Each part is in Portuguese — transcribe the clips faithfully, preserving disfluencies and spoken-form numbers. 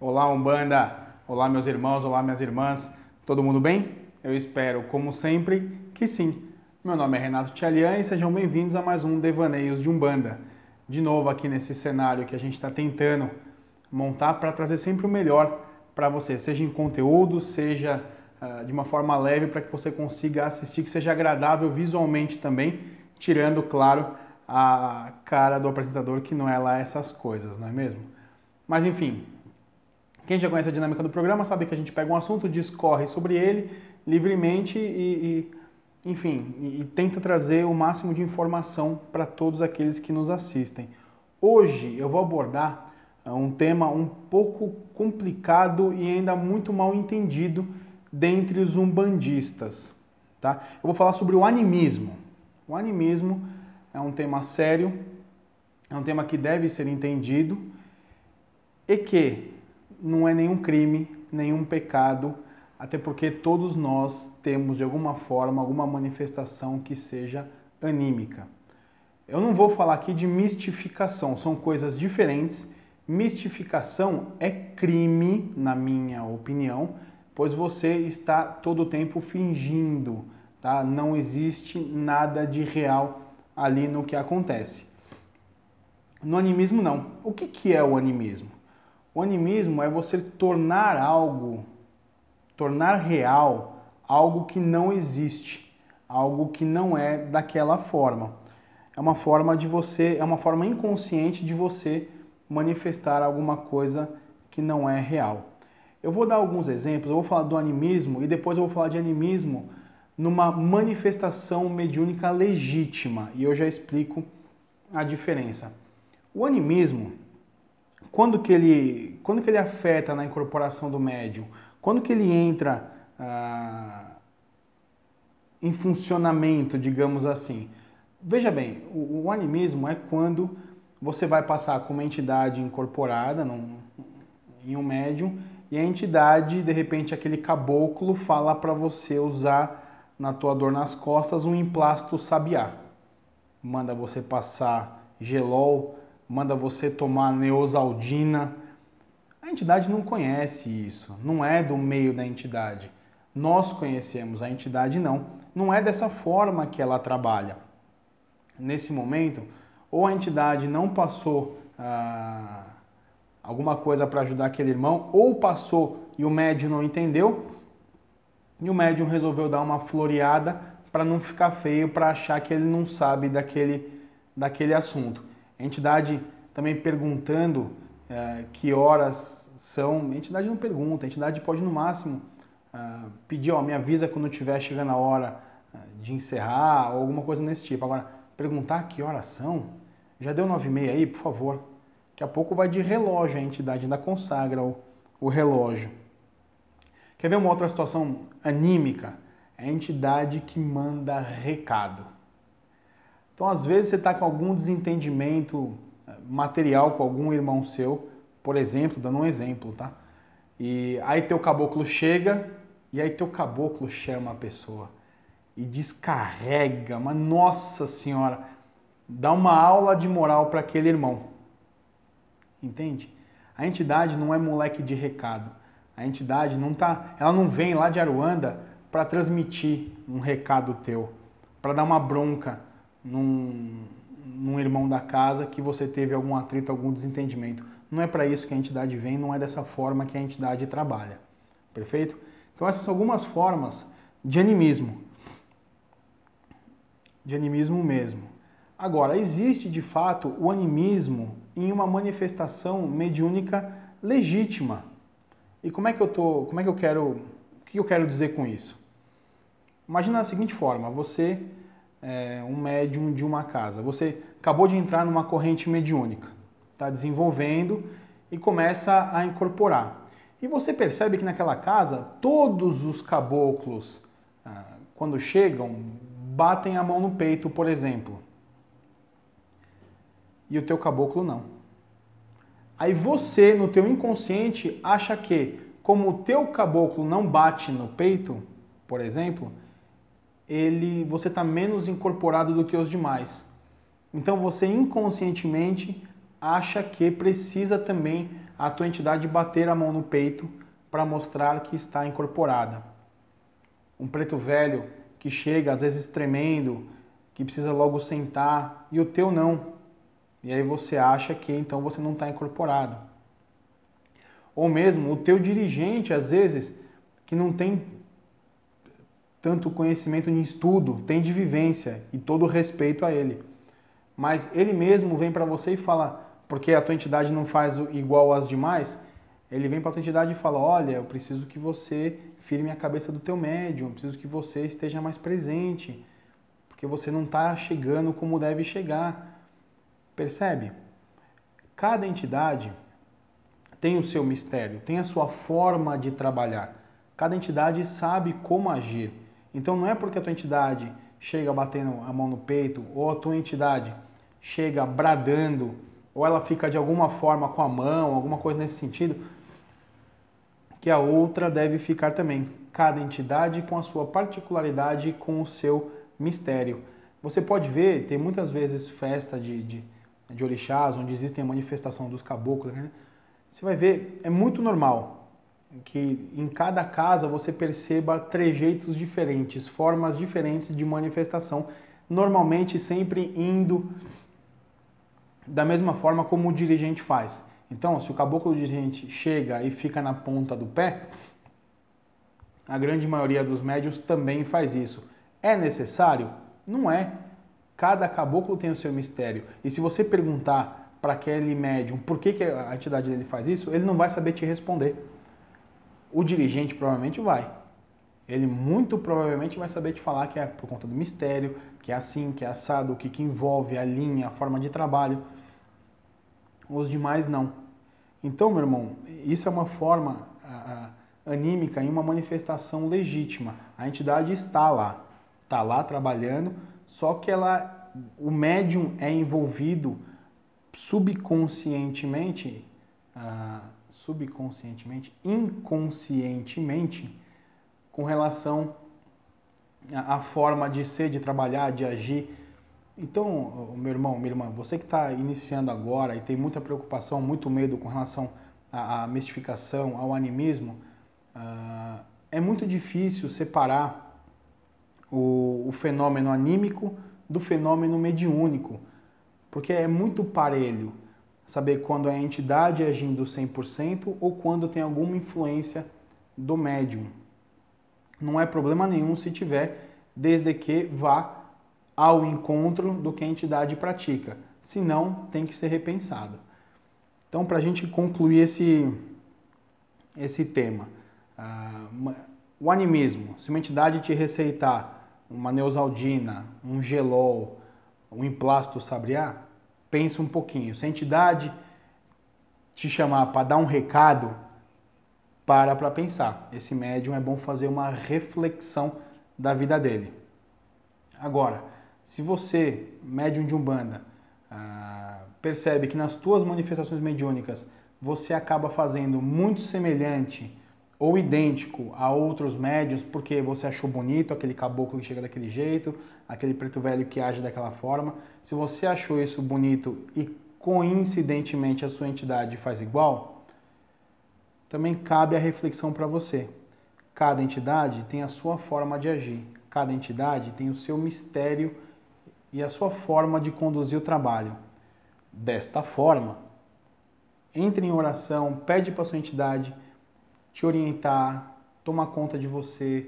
Olá, Umbanda! Olá, meus irmãos, olá, minhas irmãs. Todo mundo bem? Eu espero, como sempre, que sim. Meu nome é Renato Tchalian e sejam bem-vindos a mais um Devaneios de Umbanda. De novo aqui nesse cenário que a gente está tentando montar para trazer sempre o melhor para você, seja em conteúdo, seja uh, de uma forma leve para que você consiga assistir, que seja agradável visualmente também, tirando, claro, a cara do apresentador que não é lá essas coisas, não é mesmo? Mas enfim, quem já conhece a dinâmica do programa sabe que a gente pega um assunto, discorre sobre ele livremente e, e enfim, e, e tenta trazer o máximo de informação para todos aqueles que nos assistem. Hoje eu vou abordar um tema um pouco complicado e ainda muito mal entendido dentre os umbandistas, tá? Eu vou falar sobre o animismo. O animismo é um tema sério, é um tema que deve ser entendido e que não é nenhum crime, nenhum pecado, até porque todos nós temos de alguma forma alguma manifestação que seja anímica. Eu não vou falar aqui de mistificação, são coisas diferentes. Mistificação é crime, na minha opinião, pois você está todo o tempo fingindo, tá? Não existe nada de real ali no que acontece. No animismo, não. O que que é o animismo? O animismo é você tornar algo, tornar real algo que não existe, algo que não é daquela forma. É uma forma de você, é uma forma inconsciente de você manifestar alguma coisa que não é real. Eu vou dar alguns exemplos, eu vou falar do animismo e depois eu vou falar de animismo numa manifestação mediúnica legítima e eu já explico a diferença. O animismo, quando que ele, quando que ele afeta na incorporação do médium, quando que ele entra ah, em funcionamento, digamos assim. Veja bem, o, o animismo é quando você vai passar com uma entidade incorporada num, em um médium e a entidade, de repente, aquele caboclo fala para você usar na tua dor nas costas um emplasto sabiá. Manda você passar gelol, manda você tomar neosaldina. A entidade não conhece isso, não é do meio da entidade. Nós conhecemos, a entidade não. Não é dessa forma que ela trabalha. Nesse momento, ou a entidade não passou ah, alguma coisa para ajudar aquele irmão, ou passou e o médium não entendeu, e o médium resolveu dar uma floreada para não ficar feio, para achar que ele não sabe daquele, daquele assunto. A entidade também perguntando eh, que horas são, a entidade não pergunta, a entidade pode no máximo ah, pedir, ó, me avisa quando estiver chegando a hora ah, de encerrar, ou alguma coisa nesse tipo. Agora, perguntar que horas são, já deu nove e meia aí, por favor. Daqui a pouco vai de relógio, a entidade ainda consagra o, o relógio. Quer ver uma outra situação anímica? É a entidade que manda recado. Então, às vezes, você está com algum desentendimento material com algum irmão seu, por exemplo, dando um exemplo, tá? E aí teu caboclo chega, e aí teu caboclo chama a pessoa e descarrega, mas nossa senhora, dá uma aula de moral para aquele irmão. Entende? A entidade não é moleque de recado. A entidade não tá, ela não vem lá de Aruanda para transmitir um recado teu, para dar uma bronca num, num irmão da casa que você teve algum atrito, algum desentendimento. Não é para isso que a entidade vem, não é dessa forma que a entidade trabalha. Perfeito? Então essas são algumas formas de animismo. De animismo mesmo. Agora, existe de fato o animismo em uma manifestação mediúnica legítima. E como é que eu tô, como é que eu quero, o que eu quero dizer com isso? Imagina da seguinte forma, você é um médium de uma casa, você acabou de entrar numa corrente mediúnica, está desenvolvendo e começa a incorporar. E você percebe que naquela casa, todos os caboclos, quando chegam, batem a mão no peito, por exemplo. E o teu caboclo não. Aí você, no teu inconsciente, acha que, como o teu caboclo não bate no peito, por exemplo, ele, você está menos incorporado do que os demais. Então você inconscientemente acha que precisa também a tua entidade bater a mão no peito para mostrar que está incorporada. Um preto velho que chega, às vezes tremendo, que precisa logo sentar, e o teu não. E aí você acha que então você não está incorporado. Ou mesmo o teu dirigente, às vezes, que não tem tanto conhecimento em estudo, tem de vivência e todo respeito a ele. Mas ele mesmo vem para você e fala, porque a tua entidade não faz igual às demais, ele vem para a tua entidade e fala, olha, eu preciso que você firme a cabeça do teu médium, eu preciso que você esteja mais presente, porque você não está chegando como deve chegar. Percebe? Cada entidade tem o seu mistério, tem a sua forma de trabalhar. Cada entidade sabe como agir. Então não é porque a tua entidade chega batendo a mão no peito, ou a tua entidade chega bradando, ou ela fica de alguma forma com a mão, alguma coisa nesse sentido, que a outra deve ficar também. Cada entidade com a sua particularidade, com o seu mistério. Você pode ver, tem muitas vezes festa de, de, de orixás, onde existem a manifestação dos caboclos, né? Você vai ver, é muito normal que em cada casa você perceba trejeitos diferentes, formas diferentes de manifestação, normalmente sempre indo da mesma forma como o dirigente faz. Então, se o caboclo dirigente chega e fica na ponta do pé, a grande maioria dos médiuns também faz isso. É necessário? Não é. Cada caboclo tem o seu mistério. E se você perguntar para aquele médium por que, que a entidade dele faz isso, ele não vai saber te responder. O dirigente provavelmente vai. Ele muito provavelmente vai saber te falar que é por conta do mistério, que é assim, que é assado, o que, que envolve a linha, a forma de trabalho. Os demais não. Então, meu irmão, isso é uma forma a, a, anímica e uma manifestação legítima. A entidade está lá, está lá trabalhando, só que ela, o médium é envolvido subconscientemente, ah, subconscientemente, inconscientemente, com relação à, à forma de ser, de trabalhar, de agir. Então, meu irmão, minha irmã, você que está iniciando agora e tem muita preocupação, muito medo com relação à, à mistificação, ao animismo, ah, é muito difícil separar o, o fenômeno anímico do fenômeno mediúnico. Porque é muito parelho saber quando é a entidade agindo cem por cento ou quando tem alguma influência do médium. Não é problema nenhum se tiver, desde que vá ao encontro do que a entidade pratica. Se não, tem que ser repensado. Então, para a gente concluir esse, esse tema, uh, o animismo, se uma entidade te receitar uma neosaldina, um gelol, um emplasto sabriá, pensa um pouquinho. Se a entidade te chamar para dar um recado, para para pensar. Esse médium é bom fazer uma reflexão da vida dele. Agora, se você, médium de Umbanda, ah, percebe que nas tuas manifestações mediúnicas você acaba fazendo muito semelhante ou idêntico a outros médiuns porque você achou bonito aquele caboclo que chega daquele jeito, aquele preto velho que age daquela forma. Se você achou isso bonito e coincidentemente a sua entidade faz igual, também cabe a reflexão para você. Cada entidade tem a sua forma de agir, cada entidade tem o seu mistério e a sua forma de conduzir o trabalho. Desta forma, entre em oração, pede para a sua entidade te orientar, tomar conta de você,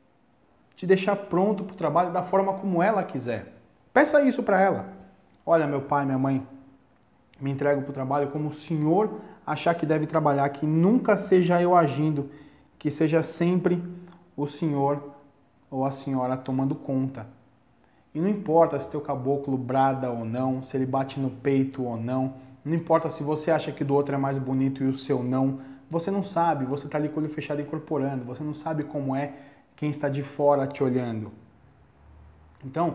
te deixar pronto para o trabalho da forma como ela quiser. Peça isso para ela. Olha, meu pai, minha mãe, me entrego para o trabalho como o Senhor achar que deve trabalhar, que nunca seja eu agindo, que seja sempre o Senhor ou a senhora tomando conta. E não importa se teu caboclo brada ou não, se ele bate no peito ou não, não importa se você acha que do outro é mais bonito e o seu não, você não sabe, você está ali com o olho fechado incorporando, você não sabe como é quem está de fora te olhando. Então,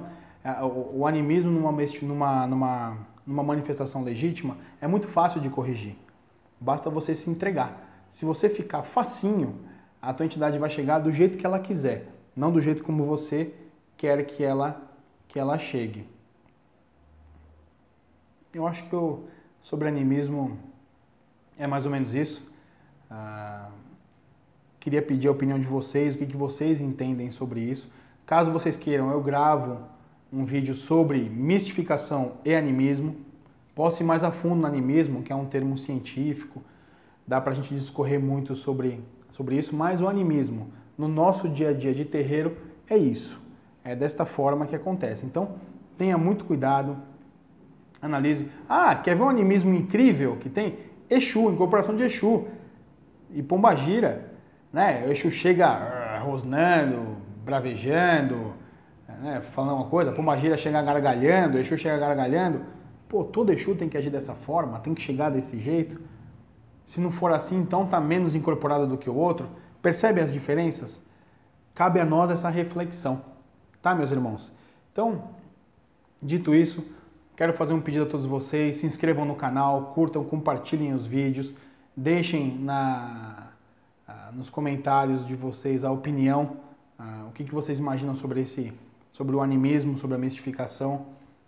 o animismo numa, numa, numa, numa manifestação legítima é muito fácil de corrigir. Basta você se entregar. Se você ficar facinho, a tua entidade vai chegar do jeito que ela quiser, não do jeito como você quer que ela, que ela chegue. Eu acho que eu, sobre animismo É mais ou menos isso. Ah, queria pedir a opinião de vocês, o que, que vocês entendem sobre isso. Caso vocês queiram, eu gravo um vídeo sobre mistificação e animismo. Posso ir mais a fundo no animismo, que é um termo científico, dá pra gente discorrer muito sobre, sobre isso, mas o animismo, no nosso dia a dia de terreiro, é isso. É desta forma que acontece. Então, tenha muito cuidado, analise. Ah, quer ver um animismo incrível que tem? Exu, incorporação de Exu e Pombagira, né? O Exu chega rosnando, bravejando, né? Falando uma coisa, Pombagira chega gargalhando, Exu chega gargalhando. Pô, todo Exu tem que agir dessa forma, tem que chegar desse jeito. Se não for assim, então tá menos incorporado do que o outro. Percebe as diferenças? Cabe a nós essa reflexão, tá, meus irmãos? Então, dito isso, quero fazer um pedido a todos vocês, se inscrevam no canal, curtam, compartilhem os vídeos, deixem na, nos comentários de vocês a opinião, o que, que vocês imaginam sobre, esse, sobre o animismo, sobre a mistificação.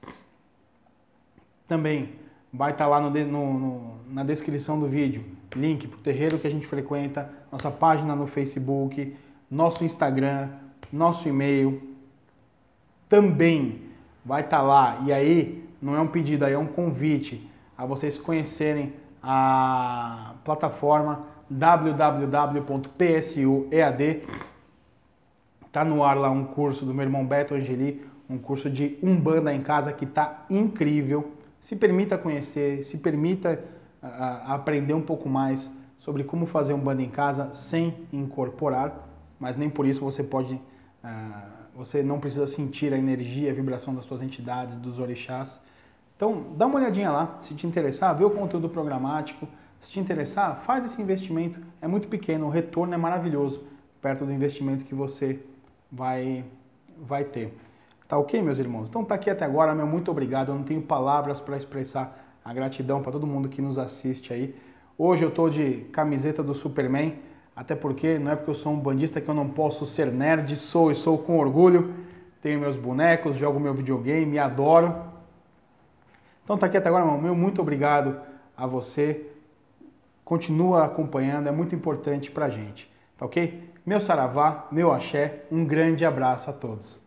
Também vai estar lá no, no, no, na descrição do vídeo, link para o terreiro que a gente frequenta, nossa página no Facebook, nosso Instagram, nosso e-mail. Também vai estar lá, e aí não é um pedido, aí é um convite a vocês conhecerem a plataforma w w w ponto p s u e a d. Está no ar lá um curso do meu irmão Beto Angeli, um curso de Umbanda em casa que está incrível. Se permita conhecer, se permita uh, aprender um pouco mais sobre como fazer Umbanda em casa sem incorporar, mas nem por isso você pode, uh, você não precisa sentir a energia, a vibração das suas entidades, dos orixás. Então, dá uma olhadinha lá, se te interessar, vê o conteúdo programático, se te interessar, faz esse investimento, é muito pequeno, o retorno é maravilhoso, perto do investimento que você vai, vai ter. Tá ok, meus irmãos? Então tá aqui até agora, meu muito obrigado, eu não tenho palavras para expressar a gratidão para todo mundo que nos assiste aí. Hoje eu tô de camiseta do Superman, até porque não é porque eu sou um bandista que eu não posso ser nerd, sou e sou com orgulho, tenho meus bonecos, jogo meu videogame, adoro. Então tá aqui até agora, meu muito obrigado a você, continua acompanhando, é muito importante pra gente, tá ok? Meu saravá, meu axé, um grande abraço a todos.